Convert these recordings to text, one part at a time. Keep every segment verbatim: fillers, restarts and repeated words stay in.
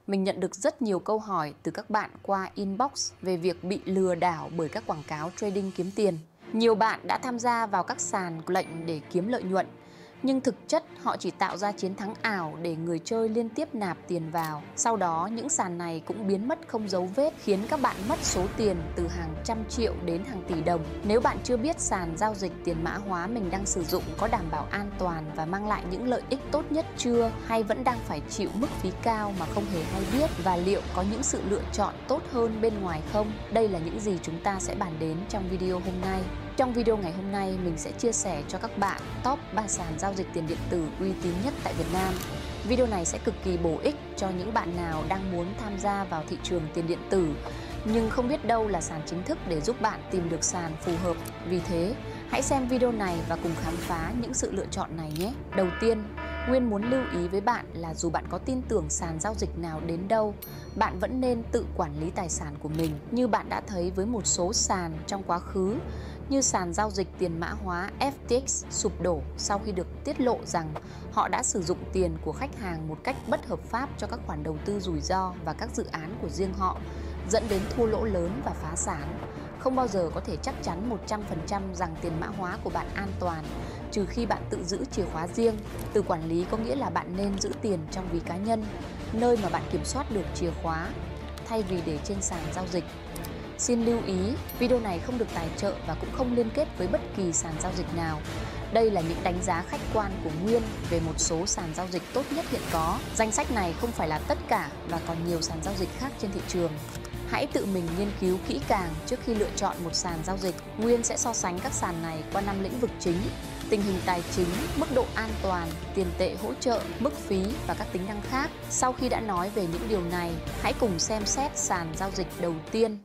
Mình nhận được rất nhiều câu hỏi từ các bạn qua inbox về việc bị lừa đảo bởi các quảng cáo trading kiếm tiền. Nhiều bạn đã tham gia vào các sàn lệnh để kiếm lợi nhuận, nhưng thực chất họ chỉ tạo ra chiến thắng ảo để người chơi liên tiếp nạp tiền vào. Sau đó những sàn này cũng biến mất không dấu vết, khiến các bạn mất số tiền từ hàng trăm triệu đến hàng tỷ đồng. Nếu bạn chưa biết sàn giao dịch tiền mã hóa mình đang sử dụng có đảm bảo an toàn và mang lại những lợi ích tốt nhất chưa, hay vẫn đang phải chịu mức phí cao mà không hề hay biết, và liệu có những sự lựa chọn tốt hơn bên ngoài không? Đây là những gì chúng ta sẽ bàn đến trong video hôm nay. Trong video ngày hôm nay, mình sẽ chia sẻ cho các bạn top ba sàn giao dịch tiền điện tử uy tín nhất tại Việt Nam. Video này sẽ cực kỳ bổ ích cho những bạn nào đang muốn tham gia vào thị trường tiền điện tử nhưng không biết đâu là sàn chính thức để giúp bạn tìm được sàn phù hợp. Vì thế, hãy xem video này và cùng khám phá những sự lựa chọn này nhé. Đầu tiên, Nguyên muốn lưu ý với bạn là dù bạn có tin tưởng sàn giao dịch nào đến đâu, bạn vẫn nên tự quản lý tài sản của mình. Như bạn đã thấy với một số sàn trong quá khứ, như sàn giao dịch tiền mã hóa ép tê ích sụp đổ sau khi được tiết lộ rằng họ đã sử dụng tiền của khách hàng một cách bất hợp pháp cho các khoản đầu tư rủi ro và các dự án của riêng họ, dẫn đến thua lỗ lớn và phá sản. Không bao giờ có thể chắc chắn một trăm phần trăm rằng tiền mã hóa của bạn an toàn, trừ khi bạn tự giữ chìa khóa riêng. Tự quản lý có nghĩa là bạn nên giữ tiền trong ví cá nhân, nơi mà bạn kiểm soát được chìa khóa, thay vì để trên sàn giao dịch. Xin lưu ý, video này không được tài trợ và cũng không liên kết với bất kỳ sàn giao dịch nào. Đây là những đánh giá khách quan của Nguyên về một số sàn giao dịch tốt nhất hiện có. Danh sách này không phải là tất cả và còn nhiều sàn giao dịch khác trên thị trường. Hãy tự mình nghiên cứu kỹ càng trước khi lựa chọn một sàn giao dịch. Nguyên sẽ so sánh các sàn này qua năm lĩnh vực chính: tình hình tài chính, mức độ an toàn, tiền tệ hỗ trợ, mức phí và các tính năng khác. Sau khi đã nói về những điều này, hãy cùng xem xét sàn giao dịch đầu tiên.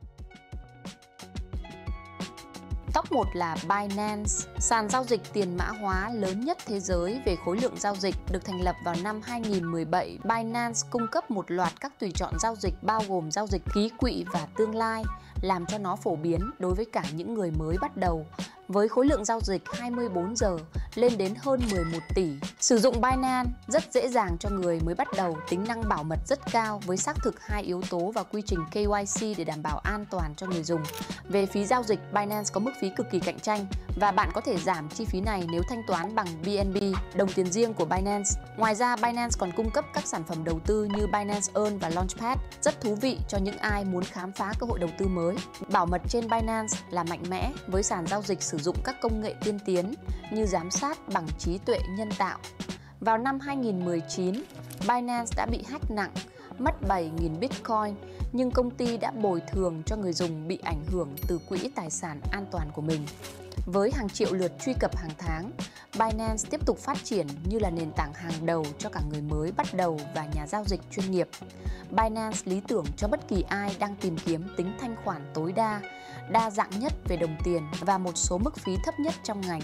Top một là Binance, sàn giao dịch tiền mã hóa lớn nhất thế giới về khối lượng giao dịch. Được thành lập vào năm hai nghìn không trăm mười bảy, Binance cung cấp một loạt các tùy chọn giao dịch bao gồm giao dịch ký quỵ và tương lai, làm cho nó phổ biến đối với cả những người mới bắt đầu. Với khối lượng giao dịch hai mươi bốn giờ lên đến hơn mười một tỷ. Sử dụng Binance rất dễ dàng cho người mới bắt đầu, tính năng bảo mật rất cao với xác thực hai yếu tố và quy trình K Y C để đảm bảo an toàn cho người dùng. Về phí giao dịch, Binance có mức phí cực kỳ cạnh tranh và bạn có thể giảm chi phí này nếu thanh toán bằng B N B, đồng tiền riêng của Binance. Ngoài ra, Binance còn cung cấp các sản phẩm đầu tư như Binance Earn và Launchpad, rất thú vị cho những ai muốn khám phá cơ hội đầu tư mới. Bảo mật trên Binance là mạnh mẽ với sàn giao dịch sử dụng các công nghệ tiên tiến như giám sát bằng trí tuệ nhân tạo. Vào năm hai nghìn không trăm mười chín, Binance đã bị hack nặng, mất bảy nghìn Bitcoin, nhưng công ty đã bồi thường cho người dùng bị ảnh hưởng từ quỹ tài sản an toàn của mình. Với hàng triệu lượt truy cập hàng tháng, Binance tiếp tục phát triển như là nền tảng hàng đầu cho cả người mới bắt đầu và nhà giao dịch chuyên nghiệp. Binance lý tưởng cho bất kỳ ai đang tìm kiếm tính thanh khoản tối đa, đa dạng nhất về đồng tiền và một số mức phí thấp nhất trong ngành.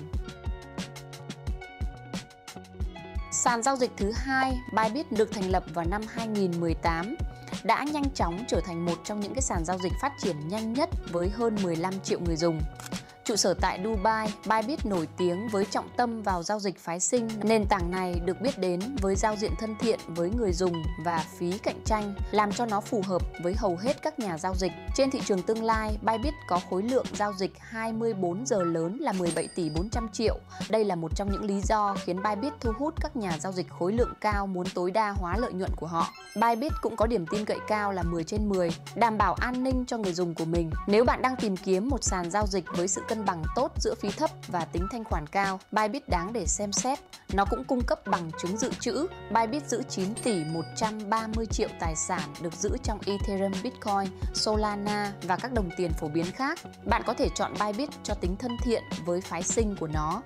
Sàn giao dịch thứ hai, Bybit, được thành lập vào năm hai nghìn không trăm mười tám, đã nhanh chóng trở thành một trong những cái sàn giao dịch phát triển nhanh nhất với hơn mười lăm triệu người dùng. Trụ sở tại Dubai, Bybit nổi tiếng với trọng tâm vào giao dịch phái sinh. Nền tảng này được biết đến với giao diện thân thiện với người dùng và phí cạnh tranh, làm cho nó phù hợp với hầu hết các nhà giao dịch. Trên thị trường tương lai, Bybit có khối lượng giao dịch hai mươi bốn giờ lớn là mười bảy tỷ bốn trăm triệu. Đây là một trong những lý do khiến Bybit thu hút các nhà giao dịch khối lượng cao muốn tối đa hóa lợi nhuận của họ. Bybit cũng có điểm tin cậy cao là mười trên mười, đảm bảo an ninh cho người dùng của mình. Nếu bạn đang tìm kiếm một sàn giao dịch với sự cân bằng tốt giữa phí thấp và tính thanh khoản cao, Bybit đáng để xem xét. Nó cũng cung cấp bằng chứng dự trữ. Bybit giữ chín tỷ một trăm ba mươi triệu tài sản được giữ trong Ethereum, Bitcoin, Solana và các đồng tiền phổ biến khác. Bạn có thể chọn Bybit cho tính thân thiện với phái sinh của nó.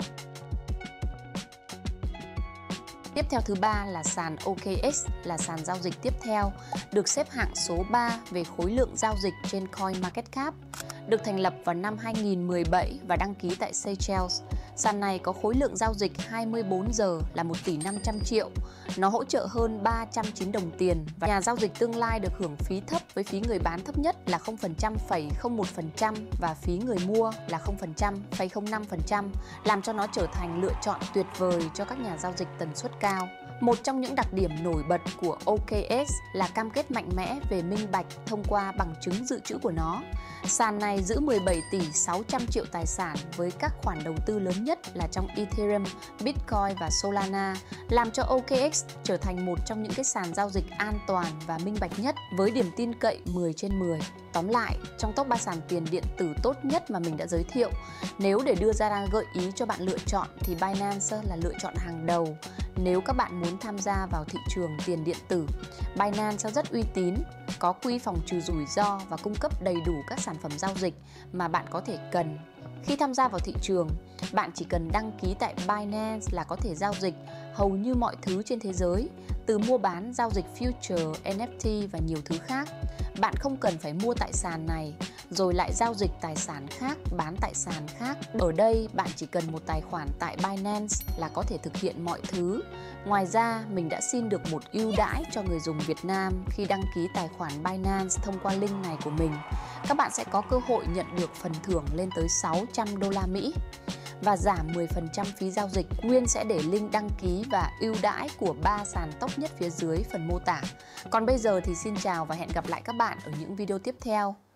Tiếp theo thứ ba là sàn O K X, là sàn giao dịch tiếp theo, được xếp hạng số ba về khối lượng giao dịch trên CoinMarketCap. Được thành lập vào năm hai nghìn không trăm mười bảy và đăng ký tại Seychelles. Sàn này có khối lượng giao dịch hai mươi bốn giờ là một tỷ năm trăm triệu. Nó hỗ trợ hơn ba trăm chín đồng tiền và nhà giao dịch tương lai được hưởng phí thấp với phí người bán thấp nhất là không phẩy không một phần trăm và phí người mua là không phẩy không năm phần trăm, làm cho nó trở thành lựa chọn tuyệt vời cho các nhà giao dịch tần suất cao. Một trong những đặc điểm nổi bật của O K X là cam kết mạnh mẽ về minh bạch thông qua bằng chứng dự trữ của nó. Sàn này giữ mười bảy tỷ sáu trăm triệu tài sản với các khoản đầu tư lớn nhất là trong Ethereum, Bitcoin và Solana, làm cho O K X trở thành một trong những cái sàn giao dịch an toàn và minh bạch nhất với điểm tin cậy mười trên mười. Tóm lại, trong top ba sàn tiền điện tử tốt nhất mà mình đã giới thiệu, nếu để đưa ra gợi ý cho bạn lựa chọn thì Binance là lựa chọn hàng đầu. Nếu các bạn muốn tham gia vào thị trường tiền điện tử, Binance rất uy tín, có quỹ phòng trừ rủi ro và cung cấp đầy đủ các sản phẩm giao dịch mà bạn có thể cần. Khi tham gia vào thị trường, bạn chỉ cần đăng ký tại Binance là có thể giao dịch hầu như mọi thứ trên thế giới, từ mua bán, giao dịch future, N F T và nhiều thứ khác. Bạn không cần phải mua tại sàn này rồi lại giao dịch tài sản khác, bán tại sàn khác. Ở đây bạn chỉ cần một tài khoản tại Binance là có thể thực hiện mọi thứ. Ngoài ra, mình đã xin được một ưu đãi cho người dùng Việt Nam khi đăng ký tài khoản Binance thông qua link này của mình. Các bạn sẽ có cơ hội nhận được phần thưởng lên tới sáu trăm đô la Mỹ và giảm mười phần trăm phí giao dịch. Nguyên sẽ để link đăng ký và ưu đãi của ba sàn top nhất phía dưới phần mô tả. Còn bây giờ thì xin chào và hẹn gặp lại các bạn ở những video tiếp theo.